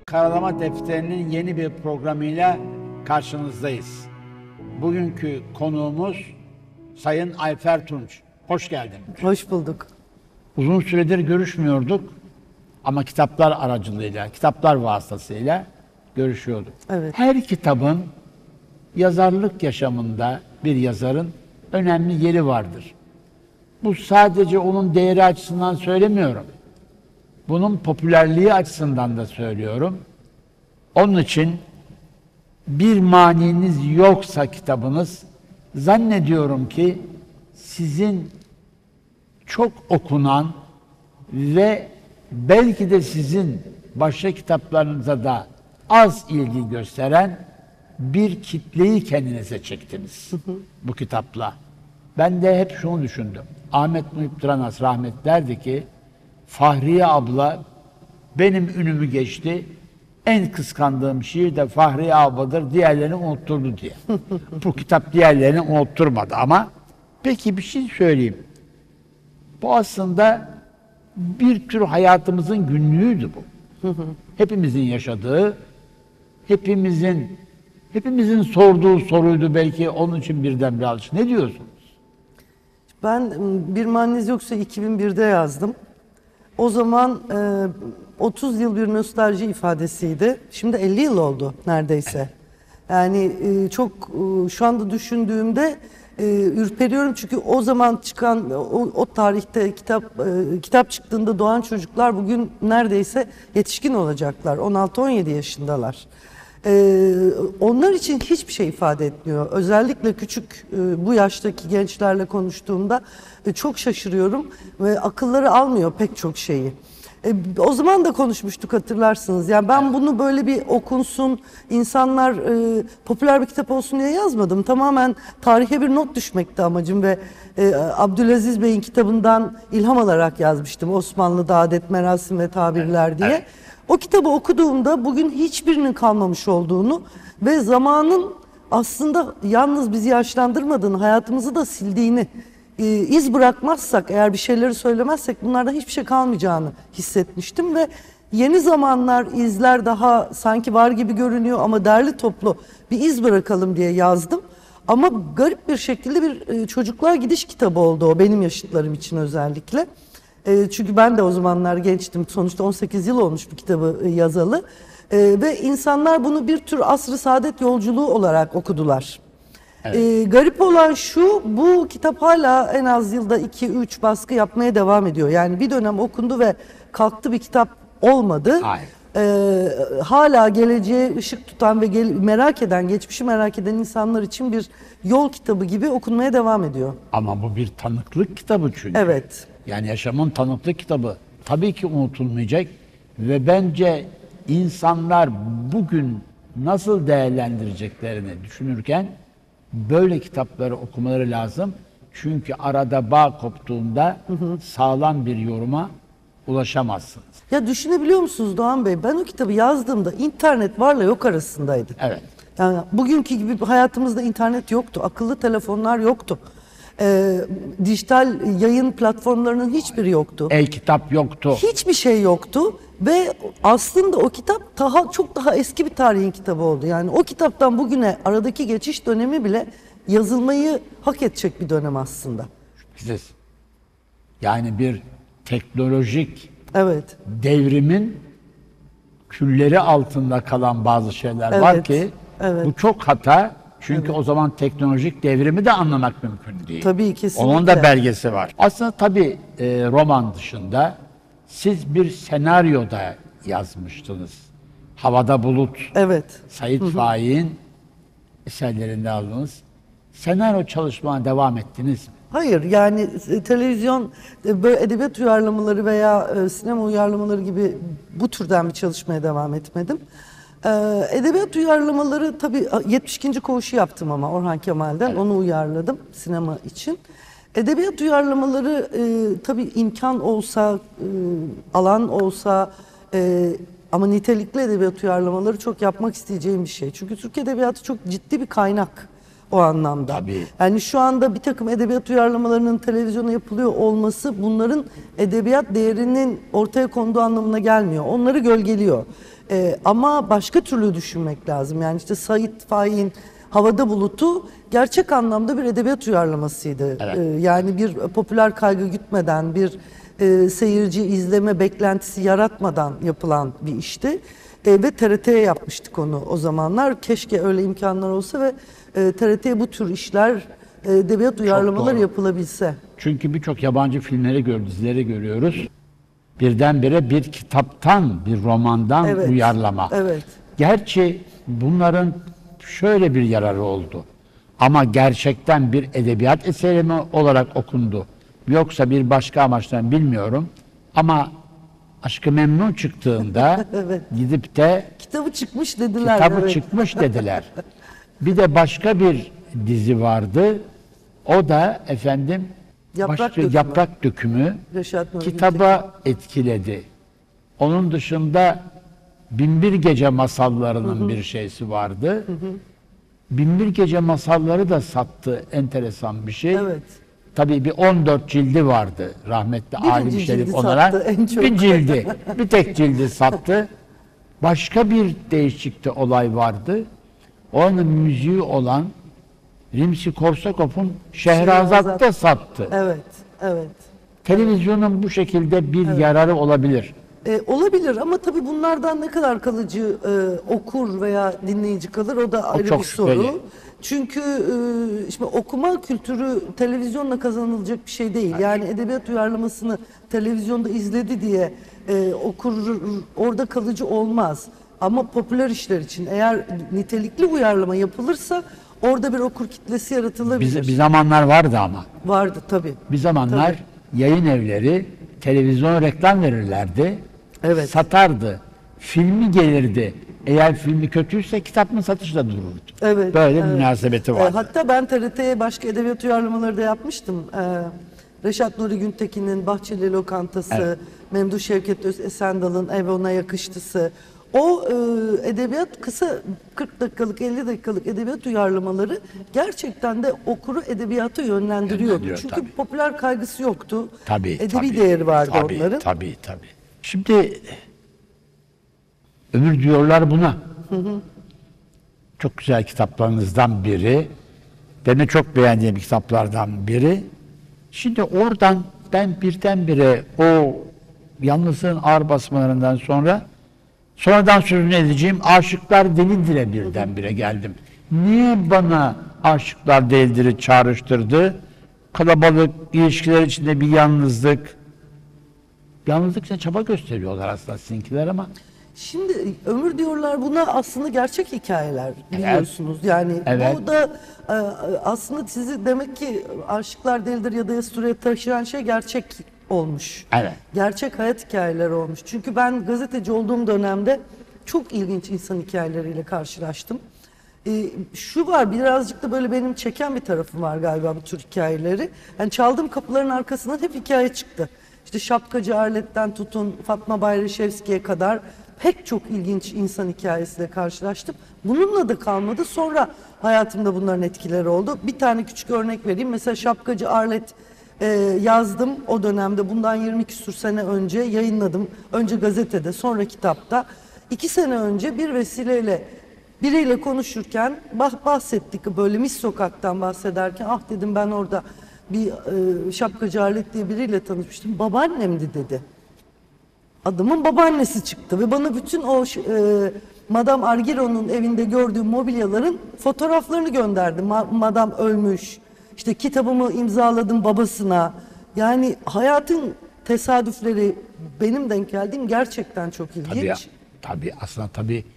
Karalama Defteri'nin yeni bir programıyla karşınızdayız. Bugünkü konuğumuz Sayın Ayfer Tunç. Hoş geldin. Hoş bulduk. Uzun süredir görüşmüyorduk ama kitaplar aracılığıyla, kitaplar vasıtasıyla görüşüyorduk. Evet. Her kitabın yazarlık yaşamında bir yazarın önemli yeri vardır. Bu sadece onun değeri açısından söylemiyorum. Bunun popülerliği açısından da söylüyorum. Onun için bir maniniz yoksa kitabınız, zannediyorum ki sizin çok okunan ve belki de sizin başka kitaplarınıza da az ilgi gösteren bir kitleyi kendinize çektiniz bu kitapla. Ben de hep şunu düşündüm. Ahmet Muhip Dıranas rahmet derdi ki, Fahriye abla benim ünümü geçti. En kıskandığım şiir de Fahriye abladır. Diğerlerini unutturdu diye. Bu kitap diğerlerini unutturmadı ama peki bir şey söyleyeyim. Bu aslında bir tür hayatımızın günlüğüydü bu. Hepimizin yaşadığı, hepimizin sorduğu soruydu belki, onun için birdenbire alış. Ne diyorsunuz? Ben Bir Maniniz Yoksa 2001'de yazdım. O zaman 30 yıl bir nostalji ifadesiydi. Şimdi 50 yıl oldu neredeyse. Yani çok şu anda düşündüğümde ürperiyorum çünkü o zaman çıkan o tarihte kitap çıktığında doğan çocuklar bugün neredeyse yetişkin olacaklar. 16-17 yaşındalar. Onlar için hiçbir şey ifade etmiyor. Özellikle küçük bu yaştaki gençlerle konuştuğumda çok şaşırıyorum ve akılları almıyor pek çok şeyi. O zaman da konuşmuştuk, hatırlarsınız. Yani ben bunu böyle bir okunsun, insanlar popüler bir kitap olsun diye yazmadım. Tamamen tarihe bir not düşmekti amacım ve Abdülaziz Bey'in kitabından ilham alarak yazmıştım. Osmanlı'da adet, merasim ve tabirler diye. Evet. O kitabı okuduğumda bugün hiçbirinin kalmamış olduğunu ve zamanın aslında yalnız bizi yaşlandırmadığını, hayatımızı da sildiğini, iz bırakmazsak, eğer bir şeyleri söylemezsek bunlardan hiçbir şey kalmayacağını hissetmiştim ve yeni zamanlar, izler daha sanki var gibi görünüyor ama derli toplu bir iz bırakalım diye yazdım. Ama garip bir şekilde bir çocukluğa gidiş kitabı oldu o, benim yaşıtlarım için özellikle. Çünkü ben de o zamanlar gençtim. Sonuçta 18 yıl olmuş bu kitabı yazalı. Ve insanlar bunu bir tür asr-ı saadet yolculuğu olarak okudular. Evet. Garip olan şu, bu kitap hala en az yılda 2-3 baskı yapmaya devam ediyor. Yani bir dönem okundu ve kalktı bir kitap olmadı. Hayır. Hala geleceğe ışık tutan ve merak eden, geçmişi merak eden insanlar için bir yol kitabı gibi okunmaya devam ediyor. Ama bu bir tanıklık kitabı çünkü. Evet. Yani yaşamın tanıklık kitabı. Tabii ki unutulmayacak ve bence insanlar bugün nasıl değerlendireceklerini düşünürken böyle kitapları okumaları lazım. Çünkü arada bağ koptuğunda sağlam bir yoruma ulaşamazsınız. Ya düşünebiliyor musunuz Doğan Bey? Ben o kitabı yazdığımda internet varla yok arasındaydı. Evet. Yani bugünkü gibi hayatımızda internet yoktu. Akıllı telefonlar yoktu. Dijital yayın platformlarının hiçbiri yoktu. E-kitap yoktu. Hiçbir şey yoktu ve aslında o kitap çok daha eski bir tarihin kitabı oldu. Yani o kitaptan bugüne aradaki geçiş dönemi bile yazılmayı hak edecek bir dönem aslında. Şüphesiz. Yani bir teknolojik evet. devrimin külleri altında kalan bazı şeyler var ki bu çok hata. Çünkü o zaman teknolojik devrimi de anlamak mümkün değil. Tabii, kesinlikle. Onun da belgesi var. Aslında tabii roman dışında siz bir senaryoda yazmıştınız. Havada Bulut. Evet. Sait Faik'in eserlerinde aldınız. Senaryo çalışmaya devam ettiniz mi? Hayır, yani televizyon, böyle edebiyat uyarlamaları veya sinema uyarlamaları gibi bu türden bir çalışmaya devam etmedim. Edebiyat uyarlamaları tabii 72. Koğuşu yaptım ama Orhan Kemal'den, evet. Onu uyarladım sinema için. Edebiyat uyarlamaları tabii imkan olsa, alan olsa ama nitelikli edebiyat uyarlamaları çok yapmak isteyeceğim bir şey. Çünkü Türk edebiyatı çok ciddi bir kaynak o anlamda. Tabii. Yani şu anda bir takım edebiyat uyarlamalarının televizyona yapılıyor olması bunların edebiyat değerinin ortaya konduğu anlamına gelmiyor. Onları gölgeliyor. Ama başka türlü düşünmek lazım. Yani işte Sait Faik'in Havada Bulut'u gerçek anlamda bir edebiyat uyarlamasıydı. Evet. Yani bir popüler kaygı gütmeden, bir seyirci izleme beklentisi yaratmadan yapılan bir işti. Ve TRT'ye yapmıştık onu o zamanlar. Keşke öyle imkanlar olsa ve TRT'ye bu tür işler, edebiyat uyarlamaları doğru. yapılabilse. Çünkü birçok yabancı filmleri dizileri görüyoruz. Birdenbire bir kitaptan, bir romandan Evet, uyarlama. evet. Gerçi bunların şöyle bir yararı oldu. Ama gerçekten bir edebiyat eseri mi olarak okundu? Yoksa bir başka amaçtan bilmiyorum. Ama Aşk-ı Memnu çıktığında Evet. gidip de Kitabı çıkmış dediler. kitabı evet. çıkmış dediler. Bir de başka bir dizi vardı. O da efendim Yaprak Dökümü. Yaprak Dökümü Reşat Nuri kitaba etkiledi. Onun dışında Binbir Gece masallarının bir şeysi vardı. Binbir Gece masalları da sattı, enteresan bir şey. Evet. Tabii bir 14 cildi vardı rahmetli Birinci Alim cildi Şerif sattı olarak. en çok. Bir cildi, bir tek cildi sattı. Başka bir değişikti olay vardı. Onun müziği olan Rimski-Korsakov'un Şehrazat'ta sattı. Evet, evet. Televizyonun bu şekilde bir yararı olabilir. Olabilir ama tabii bunlardan ne kadar kalıcı okur veya dinleyici kalır o da ayrı çok bir soru. şüpheli. Çünkü şimdi okuma kültürü televizyonla kazanılacak bir şey değil. Yani edebiyat uyarlamasını televizyonda izledi diye okur orada kalıcı olmaz. Ama popüler işler için eğer nitelikli uyarlama yapılırsa orada bir okur kitlesi yaratılabilir. Bir zamanlar vardı ama. Vardı tabii. Bir zamanlar yayın evleri televizyon reklam verirlerdi. Evet. Satardı. Filmi gelirdi. Eğer filmi kötüyse kitabın satışı da dururdu. Evet, Böyle bir evet. münasebeti vardı. Hatta ben TRT'ye başka edebiyat uyarlamaları da yapmıştım. Reşat Nuri Güntekin'in Bahçeli Lokantası, Evet. Memduh Şevket Esendal'ın Ev Ona Yakıştısı. O edebiyat kısa 40 dakikalık 50 dakikalık edebiyat uyarlamaları gerçekten de okuru edebiyata yönlendiriyordu. Yönlendiriyor, Çünkü tabii. popüler kaygısı yoktu. Tabii, Edebi tabii. değeri vardı Tabii, onların. tabii. Şimdi ömür diyorlar buna. Çok güzel kitaplarınızdan biri. Benim çok beğendiğim kitaplardan biri. Şimdi oradan ben birdenbire o Yalnızlığın Ağır Basmalarından sonradan sözünü edeceğim Aşıklar Değildir'e birdenbire geldim. Niye bana Aşıklar Değildir'i çağrıştırdı? Kalabalık, ilişkiler içinde bir yalnızlık. Yalnızlık için çaba gösteriyorlar aslında sizinkiler ama Şimdi ömür diyorlar buna aslında gerçek hikayeler biliyorsunuz. Yani Evet. bu da aslında sizi demek ki Aşıklar Değildir ya da Yastura'ya taşıyan şey gerçek olmuş. Evet. Gerçek hayat hikayeleri olmuş. Çünkü ben gazeteci olduğum dönemde çok ilginç insan hikayeleriyle karşılaştım. Şu var birazcık da böyle benim çeken bir tarafım var galiba bu tür hikayeleri. Yani çaldığım kapıların arkasından hep hikaye çıktı. İşte Şapkacı Arlet'ten tutun Fatma Bayrışevski'ye kadar pek çok ilginç insan hikayesiyle karşılaştım. Bununla da kalmadı. Sonra hayatımda bunların etkileri oldu. Bir tane küçük örnek vereyim. Mesela Şapkacı Arlet yazdım o dönemde. Bundan 20 küsur sene önce yayınladım. Önce gazetede sonra kitapta. 2 sene önce bir vesileyle biriyle konuşurken bahsettik böyle Mis Sokak'tan bahsederken ah dedim ben orada bir Şapkacı Arlet diye biriyle tanışmıştım. Babaannemdi dedi. Adamın babaannesi çıktı ve bana bütün o Madame Argiro'nun evinde gördüğüm mobilyaların fotoğraflarını gönderdi. Madame ölmüş. İşte kitabımı imzaladım babasına. Yani hayatın tesadüfleri benim denk geldiğim gerçekten çok ilginç. Tabii aslında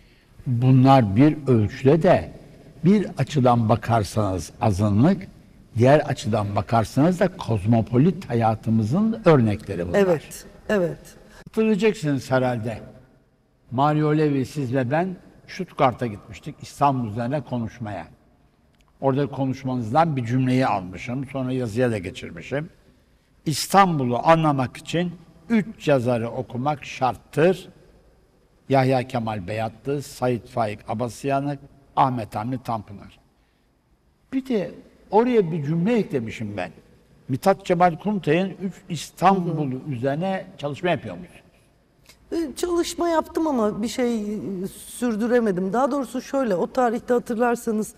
bunlar bir ölçüde de bir açıdan bakarsanız azınlık, diğer açıdan bakarsanız da kozmopolit hayatımızın örnekleri bunlar. Evet, evet. Hatırlayacaksınız herhalde. Mario Levi, siz ve ben Stuttgart'a gitmiştik İstanbul üzerine konuşmaya. Orada konuşmanızdan bir cümleyi almışım. Sonra yazıya da geçirmişim. İstanbul'u anlamak için 3 yazarı okumak şarttır. Yahya Kemal Beyatlı, Sait Faik Abasıyanık, Ahmet Hamdi Tanpınar. Bir de oraya bir cümle eklemişim ben. Mithat Cemal Kuntay'ın 3 İstanbul'u üzerine çalışma yapıyormuş. Çalışma yaptım ama bir şey sürdüremedim. Daha doğrusu şöyle, o tarihte hatırlarsanız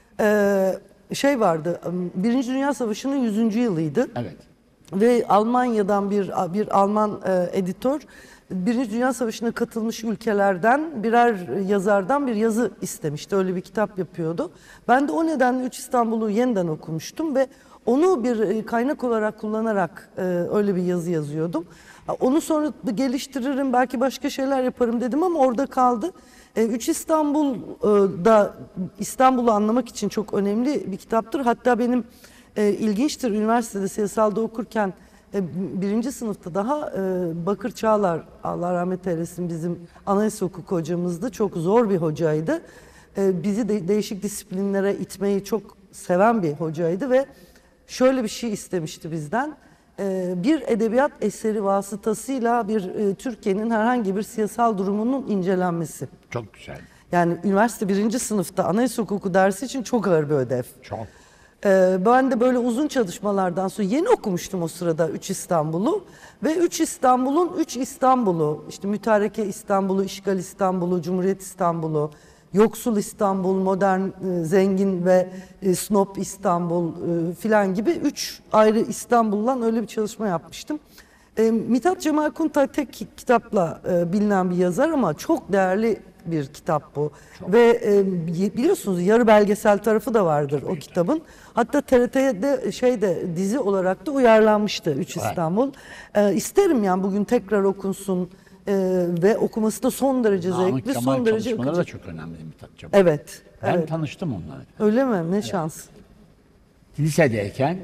şey vardı, Birinci Dünya Savaşı'nın 100. yılıydı. Evet. Ve Almanya'dan bir Alman editör Birinci Dünya Savaşı'na katılmış ülkelerden birer yazardan bir yazı istemişti. Öyle bir kitap yapıyordu. Ben de o nedenle Üç İstanbul'u yeniden okumuştum ve onu bir kaynak olarak kullanarak öyle bir yazı yazıyordum. Onu sonra da geliştiririm, belki başka şeyler yaparım dedim ama orada kaldı. Üç İstanbul'da İstanbul'u anlamak için çok önemli bir kitaptır. Hatta benim ilginçtir, üniversitede siyasalda okurken birinci sınıfta daha Bakır Çağlar, Allah rahmet eylesin, bizim anayasa hukuku hocamızdı. Çok zor bir hocaydı. Bizi de değişik disiplinlere itmeyi çok seven bir hocaydı ve şöyle bir şey istemişti bizden. Bir edebiyat eseri vasıtasıyla Türkiye'nin herhangi bir siyasal durumunun incelenmesi. Çok güzel. Yani üniversite birinci sınıfta anayasa hukuku dersi için çok ağır bir ödev. Çok. Ben de böyle uzun çalışmalardan sonra yeni okumuştum o sırada Üç İstanbul'u ve Üç İstanbul'un Üç İstanbul'u, işte Mütareke İstanbul'u, İşgal İstanbul'u, Cumhuriyet İstanbul'u, Yoksul İstanbul, Modern, Zengin ve Snob İstanbul filan gibi 3 ayrı İstanbul'dan öyle bir çalışma yapmıştım. Mithat Cemal Kuntay tek kitapla bilinen bir yazar ama çok değerli bir kitap bu. Çok. Ve biliyorsunuz yarı belgesel tarafı da vardır o kitabın. Hatta TRT'de dizi olarak da uyarlanmıştı Üç İstanbul. İsterim yani bugün tekrar okunsun ve okuması da son derece zevkli, son derece çalışmaları da çok önemli Mithat Cemal. Evet. Ben evet. tanıştım onlarla. Öyle mi? Ne şans. Lisedeyken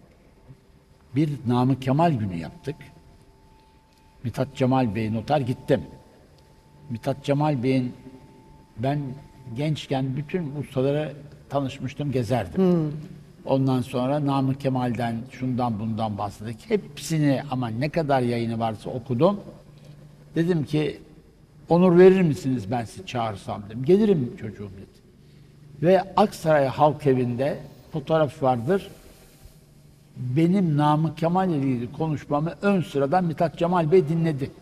bir Namık Kemal günü yaptık. Mithat Cemal Bey noter gittim. Mithat Cemal Bey'in, ben gençken bütün ustalara tanışmıştım, gezerdim. Ondan sonra Namık Kemal'den, şundan bundan bahsettik. Hepsini, ama ne kadar yayını varsa okudum. Dedim ki, onur verir misiniz ben sizi çağırsam dedim. Gelirim çocuğum dedi. Ve Aksaray Halk Evi'nde fotoğraf vardır. Benim Namık Kemal ile ilgili konuşmamı ön sıradan Mithat Cemal Bey dinledi.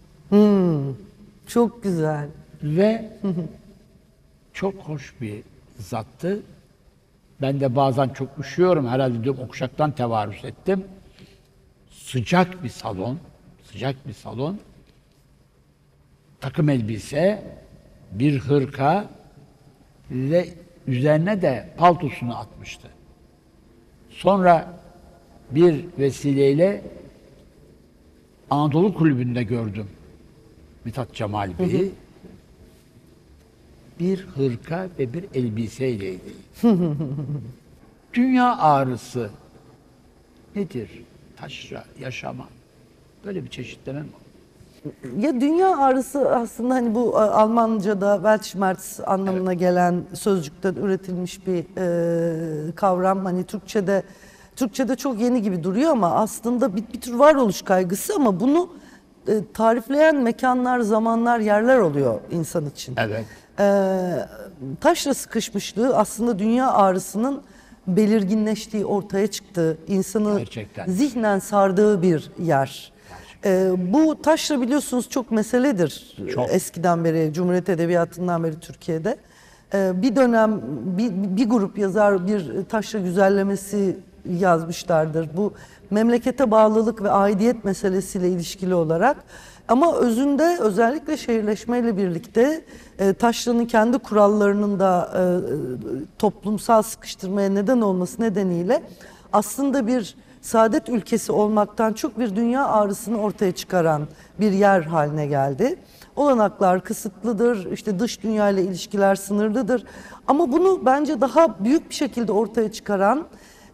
Çok güzel. Ve çok hoş bir zattı. Ben de bazen çok üşüyorum herhalde diyorum, o kuşaktan tevarüz ettim. Sıcak bir salon, sıcak bir salon. Takım elbise, bir hırka ve üzerine de paltosunu atmıştı. Sonra bir vesileyle Anadolu Kulübü'nde gördüm Mithat Cemal Bey'i. Bir hırka ve bir elbiseyleydi. Dünya ağrısı nedir? Taşra, yaşama. Böyle bir çeşitleme mi? Ya dünya ağrısı aslında hani bu Almanca'da Weltschmerz anlamına gelen sözcükten üretilmiş bir kavram. Hani Türkçe'de çok yeni gibi duruyor ama aslında bir tür varoluş kaygısı, ama bunu tarifleyen mekanlar, zamanlar, yerler oluyor insan için. Evet. Taşra sıkışmışlığı aslında dünya ağrısının belirginleştiği, ortaya çıktığı, insanı gerçekten zihnen sardığı bir yer. Bu taşra biliyorsunuz çok meseledir. Çok. Eskiden beri, Cumhuriyet Edebiyatı'ndan beri Türkiye'de. Bir dönem bir grup yazar bir taşra güzellemesi yazmışlardır. Bu memlekete bağlılık ve aidiyet meselesiyle ilişkili olarak. Ama özünde özellikle şehirleşmeyle birlikte taşranın kendi kurallarının da toplumsal sıkıştırmaya neden olması nedeniyle aslında bir saadet ülkesi olmaktan çok bir dünya ağrısını ortaya çıkaran bir yer haline geldi. Olanaklar kısıtlıdır, işte dış dünya ile ilişkiler sınırlıdır. Ama bunu bence daha büyük bir şekilde ortaya çıkaran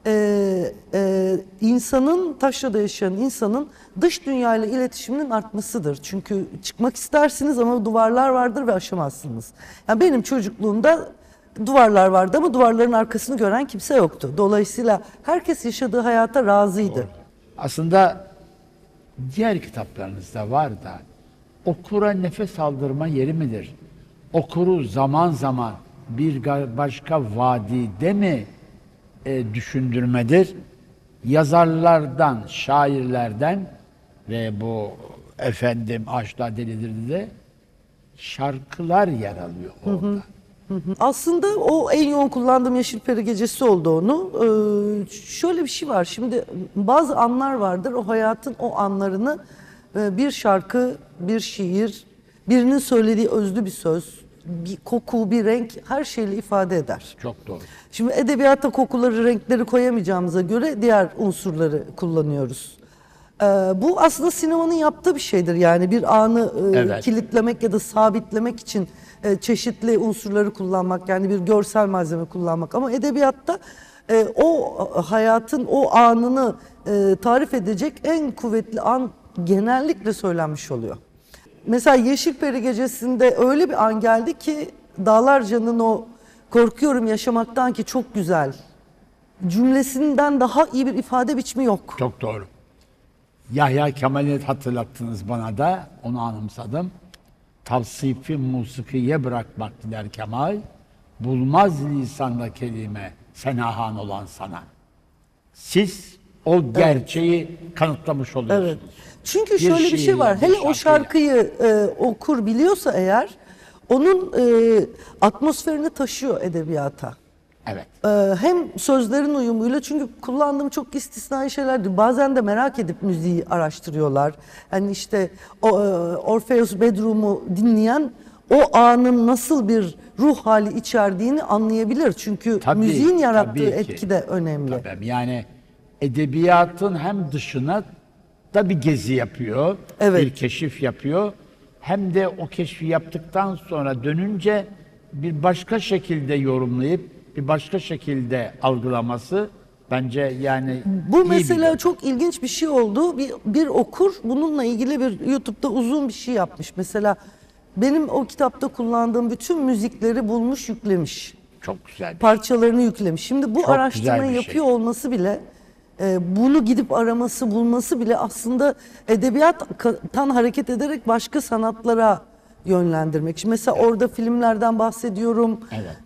insanın, taşrada yaşayan insanın dış dünya ile iletişiminin artmasıdır. Çünkü çıkmak istersiniz ama duvarlar vardır ve aşamazsınız. Yani benim çocukluğumda duvarlar vardı ama duvarların arkasını gören kimse yoktu. Dolayısıyla herkes yaşadığı hayata razıydı. Doğru. Aslında diğer kitaplarınızda var da, okura nefes aldırma yeri midir? Okuru zaman zaman bir başka vadide mi düşündürmedir? Yazarlardan, şairlerden ve bu efendim Aşklar Delidir de şarkılar yer alıyor orada. Aslında o en yoğun kullandığım Yeşilperi Gecesi oldu onu. Şöyle bir şey var. Şimdi bazı anlar vardır. O hayatın o anlarını bir şarkı, bir şiir, birinin söylediği özlü bir söz, bir koku, bir renk her şeyle ifade eder. Çok doğru. Şimdi edebiyatta kokuları, renkleri koyamayacağımıza göre diğer unsurları kullanıyoruz. Bu aslında sinemanın yaptığı bir şeydir. Yani bir anı Evet. kilitlemek ya da sabitlemek için çeşitli unsurları kullanmak, yani bir görsel malzeme kullanmak. Ama edebiyatta o hayatın o anını tarif edecek en kuvvetli an genellikle söylenmiş oluyor. Mesela Yeşilperi Gecesi'nde öyle bir an geldi ki Dağlarca'nın o korkuyorum yaşamaktan ki çok güzel cümlesinden daha iyi bir ifade biçimi yok. Çok doğru. Yahya Kemal'i hatırlattınız bana da, onu anımsadım. Tavsifi musikiye bırakmak diler Kemal, bulmaz lisanda kelime senahan olan sana. Siz o gerçeği kanıtlamış oluyorsunuz. Evet. Çünkü Bir şöyle bir şey var. şiirle, bir Hele o şarkıyı okur biliyorsa eğer onun atmosferini taşıyor edebiyata. Evet. Hem sözlerin uyumuyla, çünkü kullandığım çok istisnai şeylerdi. Bazen de merak edip müziği araştırıyorlar. Yani işte Orpheus Bedroom'u dinleyen o anın nasıl bir ruh hali içerdiğini anlayabilir. Çünkü Tabii, müziğin yarattığı tabii ki. etki de önemli. Tabii, yani edebiyatın hem dışına da bir gezi yapıyor, Evet. bir keşif yapıyor. Hem de o keşfi yaptıktan sonra dönünce bir başka şekilde yorumlayıp bir başka şekilde algılaması bence yani Bu iyi bir mesela yol. çok ilginç bir şey oldu. Bir okur bununla ilgili bir YouTube'da uzun bir şey yapmış. Mesela benim o kitapta kullandığım bütün müzikleri bulmuş, yüklemiş. Çok güzel. Parçalarını yüklemiş. Şimdi bu Çok araştırmayı güzel bir şey. yapıyor olması bile, bunu gidip araması, bulması bile aslında edebiyattan hareket ederek başka sanatlara yönlendirmek. Şimdi mesela orada filmlerden bahsediyorum,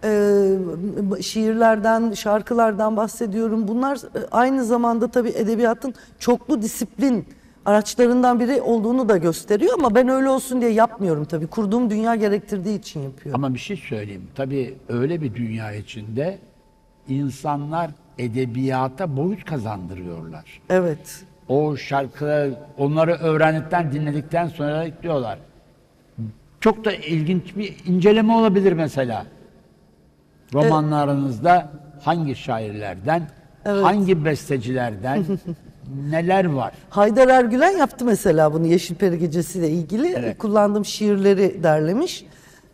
şiirlerden, şarkılardan bahsediyorum. Bunlar aynı zamanda tabii edebiyatın çoklu disiplin araçlarından biri olduğunu da gösteriyor, ama ben öyle olsun diye yapmıyorum tabii. Kurduğum dünya gerektirdiği için yapıyorum. Ama bir şey söyleyeyim. Tabii öyle bir dünya içinde insanlar edebiyata boyut kazandırıyorlar. Evet. O şarkıları onları öğrendikten, dinledikten sonra diyorlar. Çok da ilginç bir inceleme olabilir mesela. Romanlarınızda hangi şairlerden, hangi bestecilerden neler var? Haydar Ergülen yaptı mesela bunu Yeşilperi Gecesi ile ilgili. Evet. Kullandığım şiirleri derlemiş.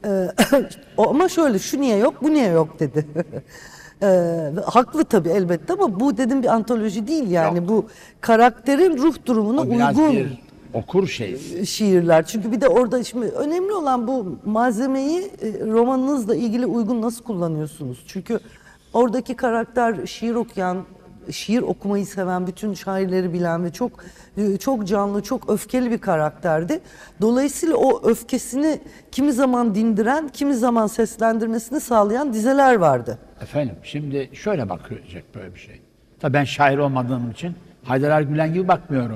Ama şöyle, şu niye yok, bu niye yok dedi. Haklı tabii elbette, ama bu dedim bir antoloji değil yani. Yok. Bu karakterin ruh durumuna O biraz uygun bir okur şeysi. şiirler. Çünkü bir de orada şimdi önemli olan bu malzemeyi romanınızla ilgili uygun nasıl kullanıyorsunuz? Çünkü oradaki karakter şiir okuyan, şiir okumayı seven, bütün şairleri bilen ve çok canlı, çok öfkeli bir karakterdi. Dolayısıyla o öfkesini kimi zaman dindiren, kimi zaman seslendirmesini sağlayan dizeler vardı. Efendim şimdi şöyle bakılacak böyle bir şey. Tabii ben şair olmadığım için Haydar Ergülen gibi bakmıyorum.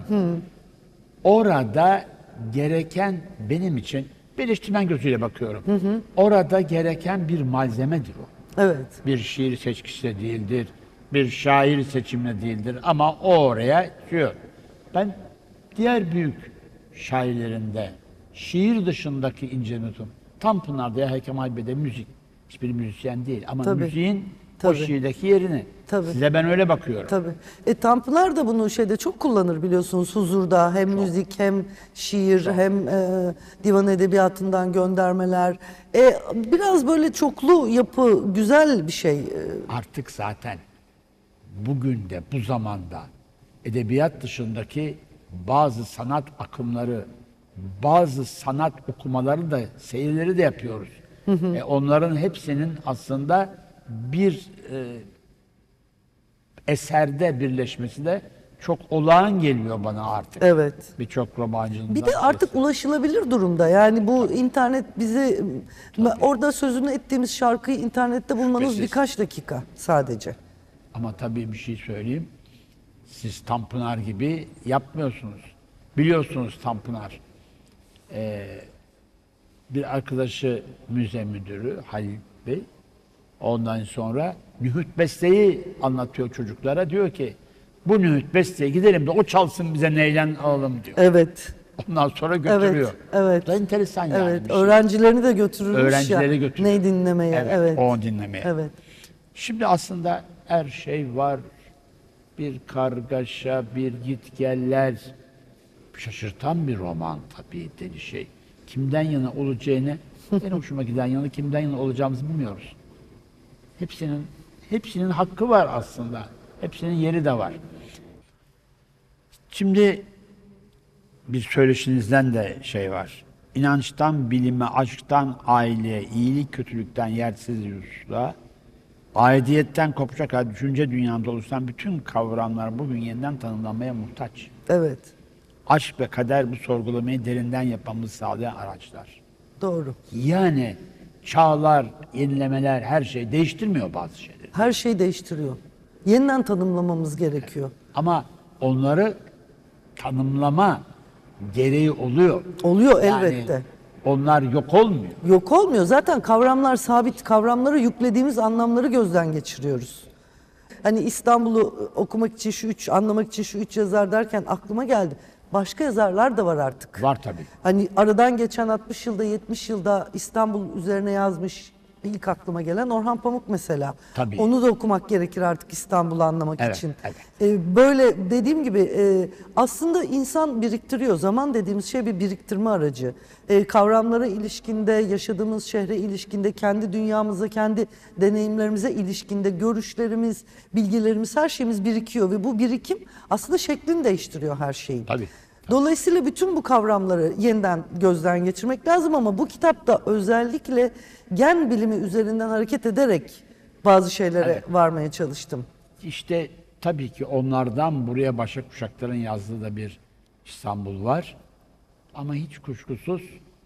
Orada gereken benim için bir eleştirmen gözüyle bakıyorum. Orada gereken bir malzemedir o. Evet. Bir şiir seçkisi de değildir, bir şair seçimine değildir ama o oraya diyor. Ben diğer büyük şairlerinde şiir dışındaki incelemedim. Tanpınar'da Yahya Kemal Bey'de müzik, hiçbir müzisyen değil ama Tabii. müziğin o Tabii. şiirdeki yerini. Tabii. Size ben öyle bakıyorum. Tabii. Tanpınar da bunu şeyde çok kullanır biliyorsunuz, huzurda hem müzik hem şiir hem divan edebiyatından göndermeler. Biraz böyle çoklu yapı güzel bir şey. Artık zaten bugün de bu zamanda edebiyat dışındaki bazı sanat akımları, bazı sanat okumaları da, seyirleri de yapıyoruz. Onların hepsinin aslında bir eserde birleşmesi de çok olağan geliyor bana artık. Evet. Birçok romancının. Bir de artık ulaşılabilir durumda. Yani bu internet bizi, orada sözünü ettiğimiz şarkıyı internette bulmanız Şüphesiz. birkaç dakika sadece. Ama tabii bir şey söyleyeyim. Siz Tanpınar gibi yapmıyorsunuz. Biliyorsunuz Tanpınar. bir arkadaşı müze müdürü Halil Bey. Ondan sonra Nühüt Beste'yi anlatıyor çocuklara. Diyor ki bu Nühüt Beste'ye gidelim de o çalsın bize neylen alalım diyor. Evet. Ondan sonra götürüyor. Evet. Bu da enteresan yani. Evet. bir şey. Öğrencilerini de götürürmüş Öğrencileri ya. götürüyor. Ney dinlemeye. Evet. O dinlemeye. Evet. Şimdi aslında her şey var. Bir kargaşa, bir gitgeller. Şaşırtan bir roman tabii deli şey. Kimden yana olacağını, en hoşuma giden yanı kimden yana olacağımızı bilmiyoruz. Hepsinin hakkı var aslında. Hepsinin yeri de var. Şimdi bir söyleşinizden de şey var. İnançtan bilime, aşktan aileye, iyilik kötülükten yersiz yusla, aidiyetten kopacak halde düşünce dünyamda oluşan bütün kavramlar bugün yeniden tanımlanmaya muhtaç. Evet. Aşk ve kader bu sorgulamayı derinden yapmamızı sağlayan araçlar. Doğru. Yani çağlar, yenilemeler her şey değiştirmiyor bazı şeyleri. Her şeyi değiştiriyor. Yeniden tanımlamamız gerekiyor. Ama onları tanımlama gereği oluyor. Oluyor Yani elbette. onlar yok olmuyor. Yok olmuyor. Zaten kavramlar sabit. Kavramlara yüklediğimiz anlamları gözden geçiriyoruz. Hani İstanbul'u okumak için şu üç, anlamak için şu üç yazar derken aklıma geldi. Başka yazarlar da var artık. Var tabii. Hani aradan geçen 60 yılda 70 yılda İstanbul üzerine yazmış ilk aklıma gelen Orhan Pamuk mesela. Tabii. Onu da okumak gerekir artık İstanbul'u anlamak Evet, için. evet. Böyle dediğim gibi aslında insan biriktiriyor. Zaman dediğimiz şey bir biriktirme aracı. Kavramlara ilişkinde, yaşadığımız şehre ilişkinde, kendi dünyamıza, kendi deneyimlerimize ilişkinde görüşlerimiz, bilgilerimiz, her şeyimiz birikiyor ve bu birikim aslında şeklini değiştiriyor her şeyin. Tabii. Dolayısıyla bütün bu kavramları yeniden gözden geçirmek lazım ama bu kitapta özellikle gen bilimi üzerinden hareket ederek bazı şeylere varmaya çalıştım. İşte tabii ki onlardan buraya Başak Kuşaklar'ın yazdığı da bir İstanbul var. Ama hiç kuşkusuz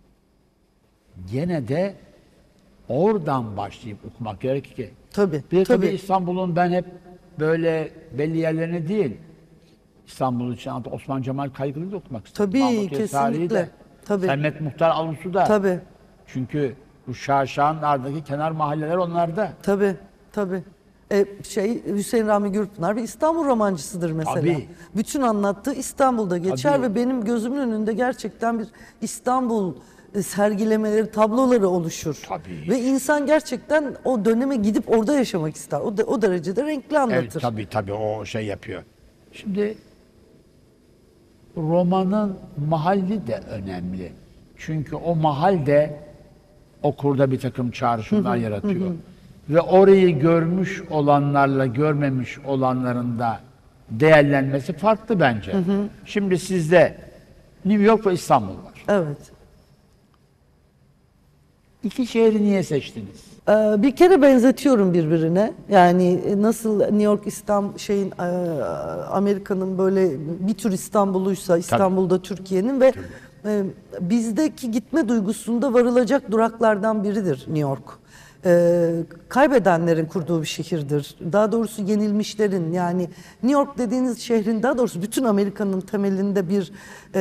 gene de oradan başlayıp okumak gerekir ki. Tabii. Bir de tabii tabii. İstanbul'un ben hep böyle belli yerlerine değil, İstanbul için Osman Cemal Kaygılı'yı da okumak istedim. Tabii, Mahmut Yesari'yi kesinlikle. de, Tabii. Sermet Muhtar Alunsu da. Tabii. Çünkü bu Şaşağın ardındaki kenar mahalleler onlarda. Tabii. Tabii. Hüseyin Rahmi Gürpınar bir İstanbul romancısıdır mesela. Tabii. Bütün anlattığı İstanbul'da geçer Tabii. ve benim gözümün önünde gerçekten bir İstanbul sergilemeleri, tabloları oluşur. Tabii. Ve insan gerçekten o döneme gidip orada yaşamak ister. O derecede renkli anlatır. Evet, tabii o şey yapıyor. Şimdi romanın mahalli de önemli. Çünkü o mahal de okurda bir takım çağrışımlar yaratıyor. Ve orayı görmüş olanlarla görmemiş olanların da değerlenmesi farklı bence. Şimdi sizde New York ve İstanbul var. Evet. İki şehri niye seçtiniz? Bir kere benzetiyorum birbirine. Yani nasıl New York Amerika'nın böyle bir tür İstanbul'uysa İstanbul'da Türkiye'nin ve bizdeki gitme duygusunda varılacak duraklardan biridir New York. Kaybedenlerin kurduğu bir şehirdir. Daha doğrusu yenilmişlerin, yani New York dediğiniz şehrin, daha doğrusu bütün Amerika'nın temelinde bir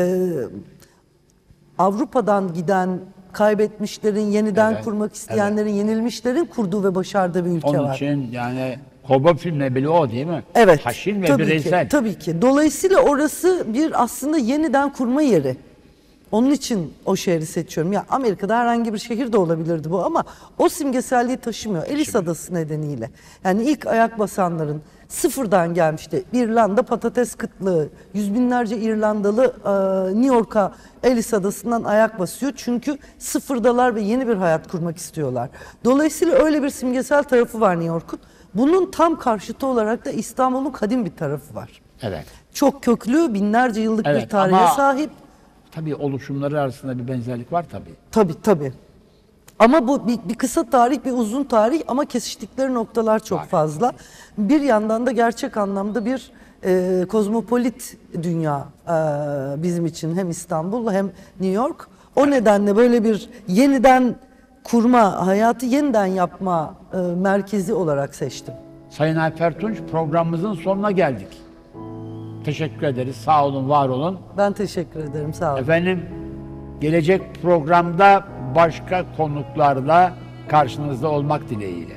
Avrupa'dan giden kaybetmişlerin, yeniden kurmak isteyenlerin, yenilmişlerin kurduğu ve başardığı bir ülke var. Onun için yani Kovboy filmleri bile o değil mi? Evet. Haşin ve tabii bireysel. Ki, tabii ki. Dolayısıyla orası bir aslında yeniden kurma yeri. Onun için o şehri seçiyorum. Ya Amerika'da herhangi bir şehir de olabilirdi bu ama o simgeselliği taşımıyor. Ellis Adası nedeniyle. Yani ilk ayak basanların sıfırdan gelmişti. İrlanda patates kıtlığı. Yüz binlerce İrlandalı New York'a Ellis Adası'ndan ayak basıyor. Çünkü sıfırdalar ve yeni bir hayat kurmak istiyorlar. Dolayısıyla öyle bir simgesel tarafı var New York'un. Bunun tam karşıtı olarak da İstanbul'un kadim bir tarafı var. Evet. Çok köklü, binlerce yıllık bir Evet, tarihe ama sahip. Tabii oluşumları arasında bir benzerlik var tabii. Tabii. Ama bu bir kısa tarih, bir uzun tarih ama kesiştikleri noktalar çok fazla. Bir yandan da gerçek anlamda bir kozmopolit dünya bizim için, hem İstanbul hem New York. O nedenle böyle bir yeniden kurma, hayatı yeniden yapma merkezi olarak seçtim. Sayın Ayfer Tunç, programımızın sonuna geldik. Teşekkür ederiz. Sağ olun, var olun. Ben teşekkür ederim, sağ olun. Efendim, Gelecek programda başka konuklarla karşınızda olmak dileğiyle.